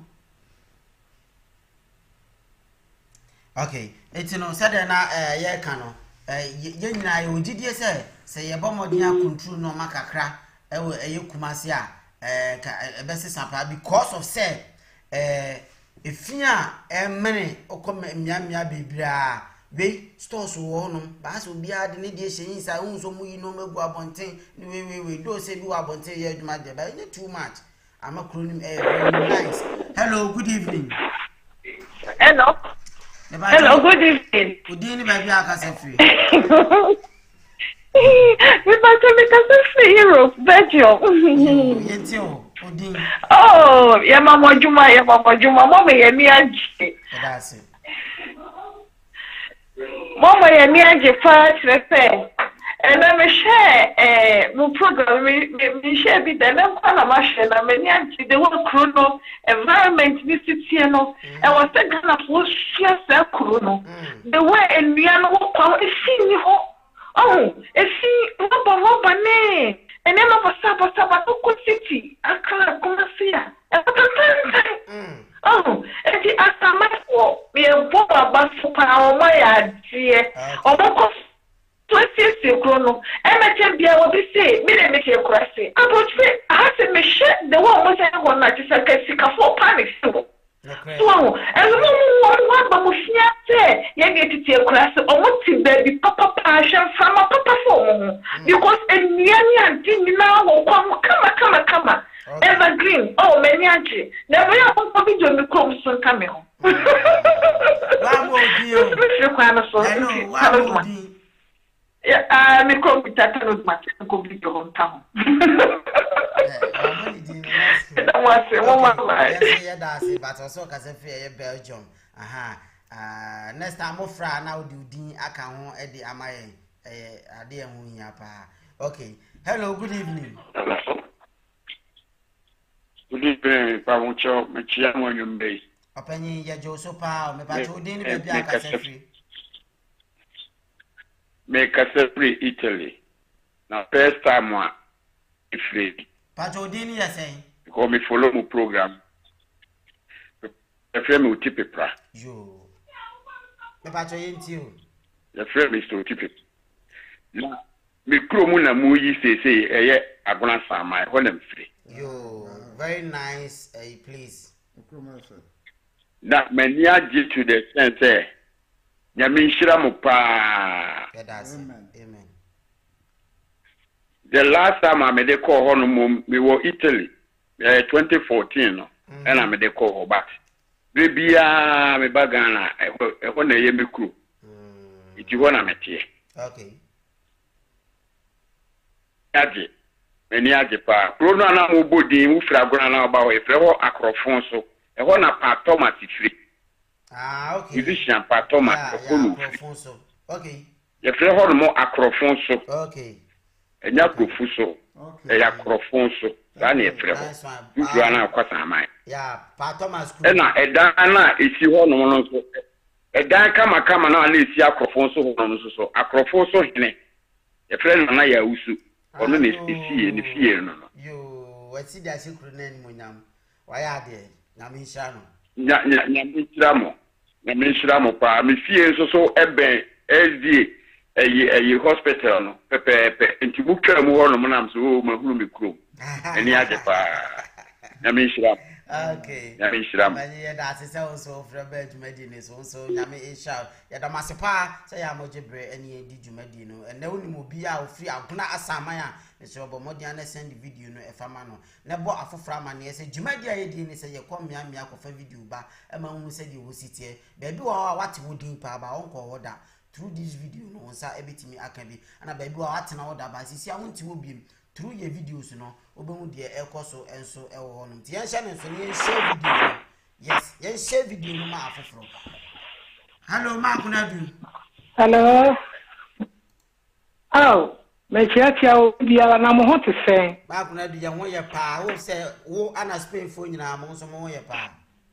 Okay, it's no said na eh ye ka no eh ye nyina ye ogidie say say ye bomodin akontrol no makakra e wo eye kumase a eh ebe sesapa because of say eh efia emene okoma miamia bibira we stores wo no ba so bia de ne die hyen sa unso mu yi no magu abonten ni we we we do say bi wa abonten ye adwuma de ba nye too much ama kronim eh very nice. Hello, good evening. Hello. Hello, good evening. Good evening, baby. I can say free. We must have a Europe, Belgium. Yes, you. Oh, yeah, Mama Juma, yeah, Mama Juma, Mama, yeah, me and that's it. Mama ya ni age fa trepe. And I'm a share eh mo program me me share bi da na kwa na ma share na me ni age the one chrono environment ni city no. E was the Ghana for share se chrono. The way enua no kwa e si ni ho. Oh, e si roba roba ne. And then of a saba saba to city. Akra komasia. E mm. Oh, and the asama for me a boy about super or my idea. Or more twenty chrono. And I can be able to say, me and make a crassy. I would say, I have to make sure the one was I want not to say, sick of four panic. So, and the one but we say, you get to take class or what to baby papa passion from a papa phone. Because a young thing now will come, come, come, come. Evergreen. Oh, many auntie. Never have a video me come soon coming home. What would you? I know. Yeah, I may come with that kind of matter and go to your hometown. That was a woman. Yes, but also because I Belgium. Aha. Uh, next time, more fra now do the account at the Amay. Uh, dear Munyapa. Okay. Hello, good evening. Good evening, Pamucho, Machiamo Yumbe. Opinion, ya Josopa, me pato din be bia ka sefri. Me ka sefri Italy. Na first time wa free. Pato din ya say. Because me follow my program. The frame will tip it pra. Yo. Me pato yenti o. The frame is to tip it. Na me kromu na mu yi say say eye agona sama ho na free. Yo, very nice, uh, please. That many are due to the sense, eh? Yamin Shiramupa. Amen. Amen. The last time I made a call home, we were Italy, uh, twenty fourteen, mm-hmm. And I made a call back. Baby, I'm a bagana, I want a yemi crew. If you want to meet here. Okay. Aji. Many ajepa. Bruno na mo bodi mu fragona na ba we freho akrofon so. E ho na pa Thomas free. Ah, okay. Musician pa Thomas okolu. Akrofon so. Okay. Ye freho no mo akrofon so. Okay. Enya krofu so. Okay. E ya akrofon so. Ba na e freho. Dudu na akwasa man. Yeah, pa Thomas. E na edan na esi ho no no so. Edan kama kama na na esi akrofon so ho no so so. Akrofon so hene. Ye freho na ya usu. Ono ne fie ne fie no no. Yo, wati da sekuru na ni monyam. Wa ya de, na me hira no. Nya nya nya me hira mo. Na me hira mo pa, me fie so so eben S D eyi eyi hospital no. Pepe pepe enti bukra mu ho no nam so o mahuru me krom. Eni ade pa. Na me hira. Okay. Na me hira mo. Mani ya da se so fra ba djumadi ni so so na me hira. Ya da masepa se ya mojebre eni edi djumadi no. Ene woni mo bia ofri aguna asama ya. So bo modian na send video no e fama no. Na bo afofra ma ne se djumadi aye di ni se ye kom mia mia ko fa video ba e ma hu se di wo sitie. Ba bi wa wate wodin pa ba onko woda. Through this video no onsa ebetimi aka bi. Ana ba bi wa wate na woda ba sisi awonti wo biem. Through your videos no obemu de ekoso enso ewo ho no ti yen hye ne so ne share video. Yes, yen share video no ma afofro. Hello ma kunadu. Hello. Oh, me chiatia o bia na mo ho te sen. Ma kunadu ye ho ye pa, wo se wo ana Spain fo nyina mo so mo ho ye pa.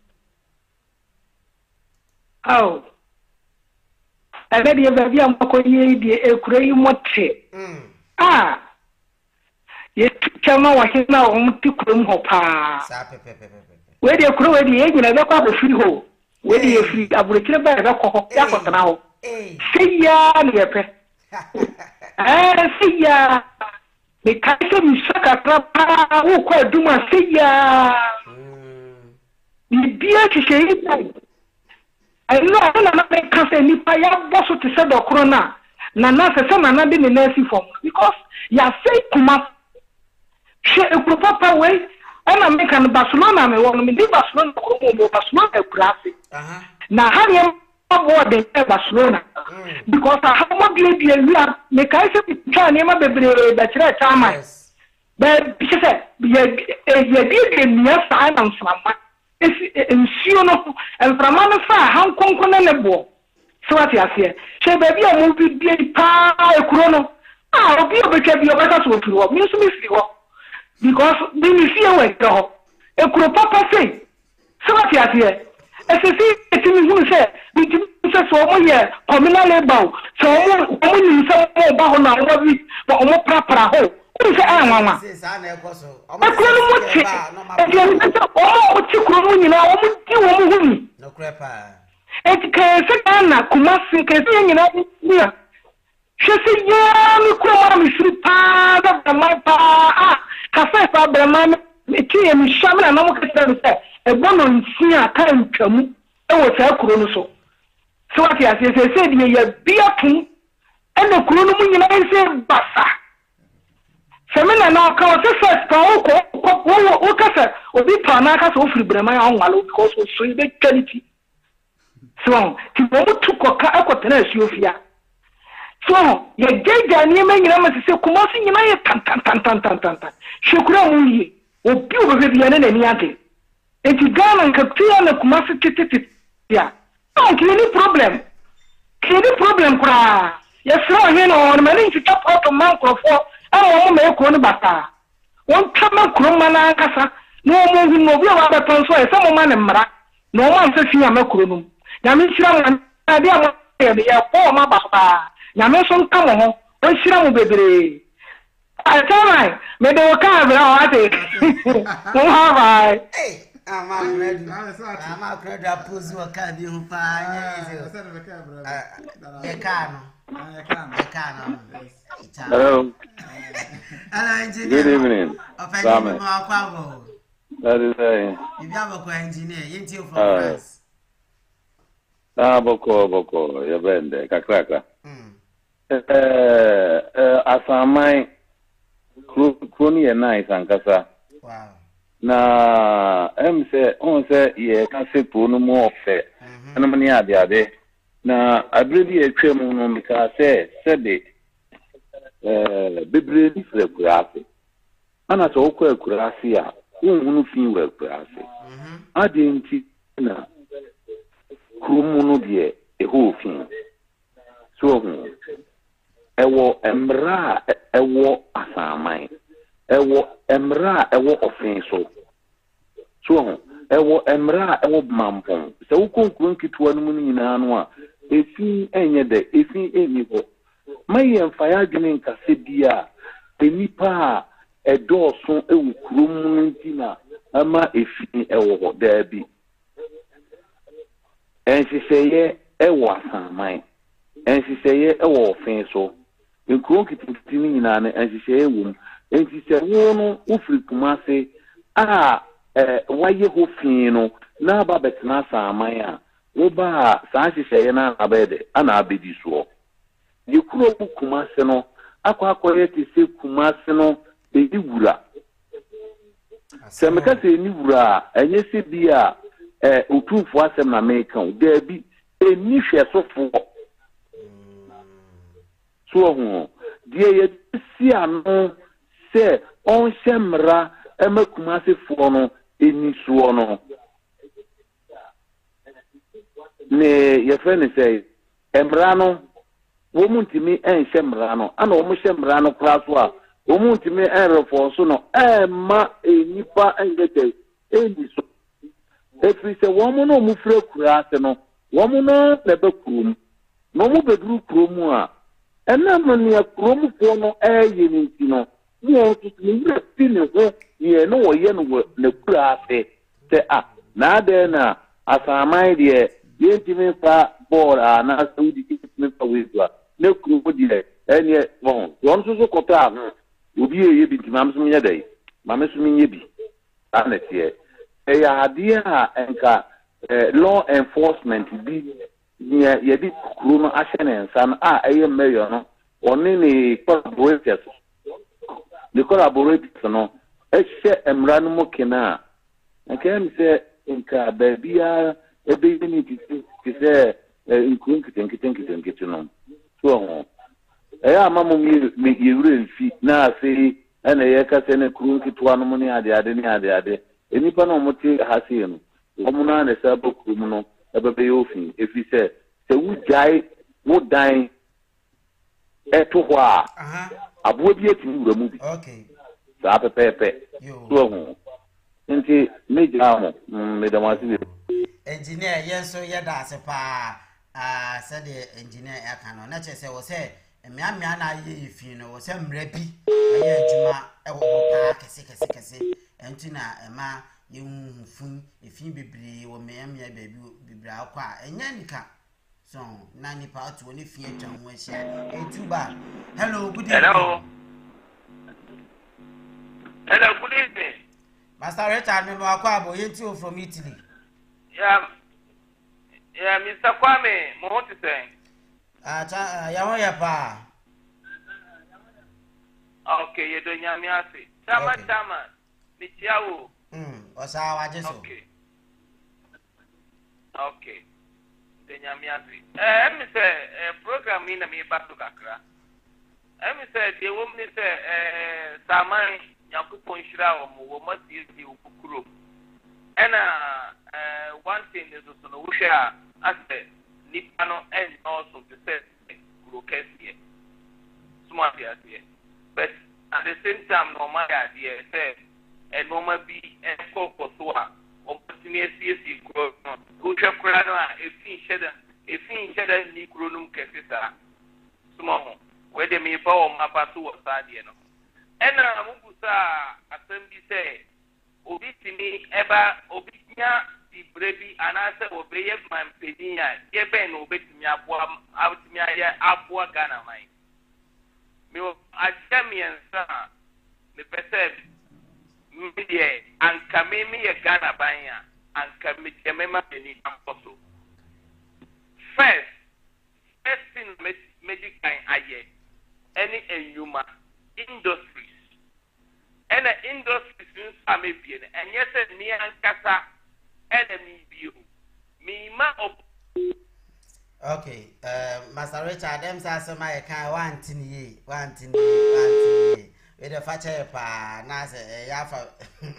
Oh. Ebe de ba bia mo ko ye die ekura yi mote. Mm. Ah. Ye chama wa hina o mti kurum ho pa. Sa pe pe pe pe. We de kuro we de ye nyina be kwa be free ho. We de ye free aburekire ba be ko ya ko tana ho. Eh. Siya ni ye pe. Eh siya. Me ka se mi saka trapa wo ko aduma siya. Mm. Ni bia ti se yi pai. Ai no na na me ka se ni pa ya boso ti se do kuro na. Na na se se na na de ni na si form because ya say kuma she ekuru papa we ana me kan Barcelona me won me di Barcelona ko mo Barcelona e kurase aha na ha ye abo de Barcelona because I have more grade we are me kai se twa ne ma bebre da kire chama but bi se ye ye di de mi fa na mfama esi ensio no mfama no fa han konkon na lebo so what you say she baby a mo bi bi pa ekuro no ah obi obetwa bi obeta so ofiri ho me so me firi ho because bi me fie we ho ekuro papa say so what you say esisi etimi hu se bitimi se so mo ye communal labor so mo mo ni se mo ba ho na mo bi mo prapra ho o se ah nwanwa se sa na ekoso o mo ti e di ni se o mo ti kuro mo nyina o mo ti wo mo hu ni no crepa e ti ke se na kuma se ke se nyina ni a se se ya mi kuro ma mi firi pa da ma pa ah ka fa fa bra ma mi ti e mi shamra na mo ke se e bono nsi aka ntwamu e wo ta kuro no so so what you say say say the ya biatum e na kuro no mu nyina se basa semina na ka o se first pa o ko o ka se obi pa na ka so ofiri brema ya onwalo because o so be quality so ti mo tu ko ka akotena asi ofia so ya jeja ni me nyina ma se kuma si nyina ye tan tan tan tan tan tan shukura mu yi obi o be bia na na ni ate enti Ghana nka tia na kuma se tititi ya no kini problem kini problem kura ya so he no on mani nti tap out man krofo awo mo me ko ni bata won tama kroma na kasa no mo hu no bi wa ba tonso e se mo ma ne mra no mo anse fi ama kuro no ya me shira mo na dia mo ya po ma ba ba ya me so nka mo ho o shira mo bebre atamai me do ka bra o ate mo ha ba eh ama ready ama ready apose wa ka bi hu pa nya ye ka no ye ka no hello hello engineer good evening Sam ma kwa go that is eh you be abo engineer yenti from France ah boko boko ya bende kakraka mm eh eh asamai kroni ye nice ankasa wow na em se on se ye ka se po no mo ofe na mani ade ade na abredi e twem no mi ka se se de eh bebre di fre kurase ana so ko kurase a unhunu fin wa kurase ade nti na krumu no de e ho fin so hu ewo emra ewo asamai ewo emra ewo offenso so ewo emra ewo mampon se wo konkun kitwa no mu nyina no a efi enye de efi eni ho maye mfaya adwene nkase bia enipa edoso ewu kurom ntina ama efi ewo ho da bi ensiseye ewo asamai ensiseye ewo offenso nkron kititi nyina na ensiseye ewo enti se wo no ufiri kumase a eh waye ho fin no na ba betena saman a wo ba sa hihye na abede ana abedi so ye kuro ku kumase no akwa akoye ti se kumase no e wura se meka se ni wura enye se bia eh otunfo asem na meka o da bi eni hwe sofo so ho die ye si ano se on shemra emakuma se fo no eni so no ne ye fene say emra no wo muntimi en shemra no ana wo mu shemra no klaso a wo muntimi en refo so no e ma enipa engete eni so efri se wo mu no mu fre kurase no wo mu no na be kurum no mu bedru kurum a ena no ne kurum fo no e ye ni no mo to ni fini ho ye no wo ye no na kurase se a na de na asamai de ye ntimi fa ball a na saudi ntimi fa wezwa na kuro de enye bon yon so so kota ho obi ye bi ntimi amso nye dai mame so nye bi anatie e ya ade a enka law enforcement bi ye ye bi kuro no ahye ne nsa no a eye mayor no oni ni collaborators the collaborators no ehye emra no mokena enka mi se enka babia ebe ni ti ti se nkun kiten kiten kiten kiten no so eh amamu mi yewure nfi na ase ana ye ka se ne kurun kitwa no mo ni ade ade ni ade ade enipa no mo ti hase no wo mo na ne sa bokum no ebe be ofin efi se se wujai wodan eto ho a aha abo bi etimi wura mu bi okay sa pepepe so ho nti meja mo me da masi bi engineer yenso yeda ase pa ah said the engineer aka no na che se wo se mmea mmea na aye ifi no wo se mra bi aye adwuma e wo pa kese kese kese enti na ema yehufun ifi bibiri wo mmea mmea baabi bibiri akwa enya nika so na nipa atu oni fi atwa ho ahia etuba hello good evening hello hello good evening Master Richard me akwa abo yenti from Italy yeah yeah Mister Kwame mo hoti sen ah cha ya ho ya pa okay ye do nyame ase chama chama mi chiawo mm osa waje so okay okay de nyame ase eh mi se eh program ni na mi ba to kakra eh mi se de wo mi se eh saman yakupon shira wo mo wo masi di ukukuro ena eh one thing is so no share as nipa no and also to say kuro kesi smart idea but at the same time normal idea say e normal be e koko so a o patini esi kuro no o twekura no a efi sheda efi sheda ni kuro no kesi sa small we de me ba o mapa so wo sa de no ena mubusa assembly say obi tini eba obi nya di brebi anase obeye man pediya ye ben obetimi aboa abetimi aye aboa Ghana mai me ajamien sa me pese me die anka me me ye Ghana banya anka me jemema beni amposo first first thing medical aye any enyuma industries and industries in Samibian and yes and near Ankasa enemy view me ma op okay uh Master Richard them say my kind one thing ye one thing one thing we the fache pa na say ya fa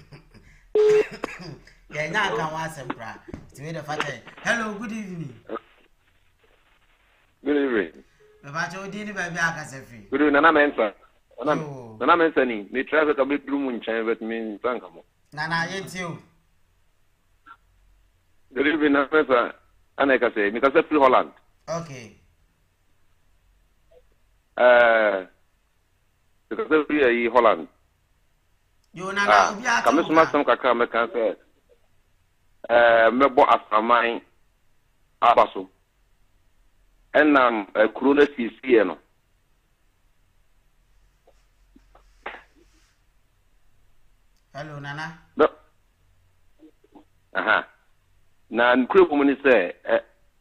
ya nya kan wa sempra we the fache hello good evening good evening me fache odi ni ba bi aka sefi good evening na mensa na na mensa ni me travel ka be drum nchan but me tanka mo na na yenti o good evening na mensa ana ka say me ka say free Holland okay eh ka say free Holland yo na na obi aka ka me suma sam kaka me kan say eh me bo asaman abaso enam kuro na sisi no hello nana no aha na nkure wo ni say eh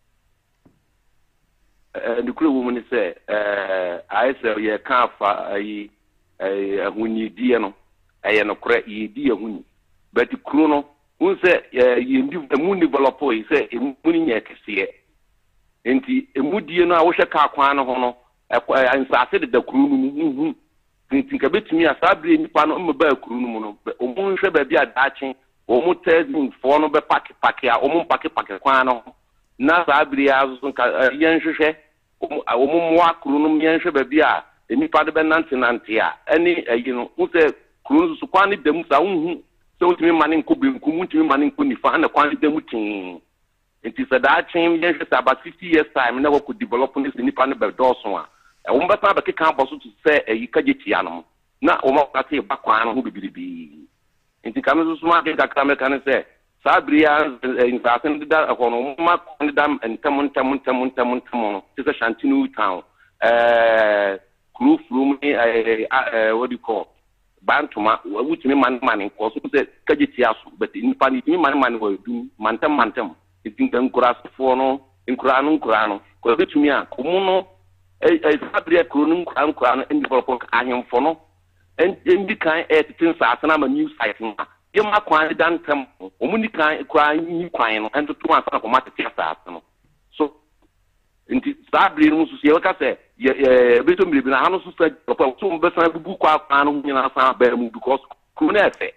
eh nkure wo ni say eh ai say ye ka fa ai eh ahuni die no eh no kure ye die ahuni but kuro no un say ye ndi emu develop yi say emu ni nya kese enti emu die no a wo hwe ka kwan no ho no ansase de da kuro no mu hu tintin ka betumi asabre nipa no mbaba kuru no mu no omo nhwe ba bi adachen omo tezin fo no be pack pack a omo pack pack kwan no na sabre azu ka yenhwehwe omo mo akuru no yenhwe ba bi a nipa de be nante nante a ani ayi no unse kuru no su kwan ni dem sa unhu so utimi mane nko be nko mutimi mane nko nifa na kwan dem tin enti sa da chen yenhwe sa about fifty years time na wo could develop this nipa no be doso a wọ́n bẹ́ẹ̀ sábà kíkà bọ̀ so to sẹ́ ẹ̀yí kájé tìyà no na wọ́n máa kàtí ìbá kwan no ho bìbìrìbì nti kàmi soso máa kéka kàmi kàmi sẹ́ sáà bìrì yà nsaase no deda ẹ̀họ́ no wọ́n máa kwan deda ntẹ́mu ntẹ́mu ntẹ́mu ntẹ́mu ntẹ́mu no ti sẹ́ Shantinu town ẹ̀ẹ́ kuro furum ní ẹ̀ẹ́ what do you call bantuma wùtìmí mani mani nkọ́ so sẹ́ kájé tìyà so bẹ̀tẹ̀ nípa ní tìmí mani mani wọ̀ ẹ̀dùn mantẹ́m mantẹ́m nti nkura sọfọ́ no nkura no nkura no kọ́ ẹ̀ bẹ́tùmí à kọ́ mu no eh eh sabria kronum kran kran and develop ahemfo no and ndi kan eh tin saasana ma new site no ye ma kwan dan tam omuni kan kran ni kwan no and to ansa ko ma te saasa no so ndi sabria no so ye ka se ye beto mbibi na hanu so sa so mo be san bubu kwa kwan no nyina san ba mu because krona efe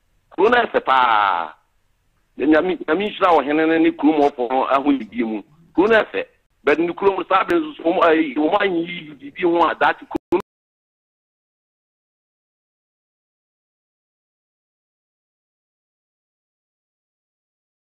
krona efe pa nyami nyami shira wo hene ne krum ofo ahu libie mu kuro na fɛ but ne kuro mu saa bere nso wɔn ayi wɔn anyi bibi ho a daate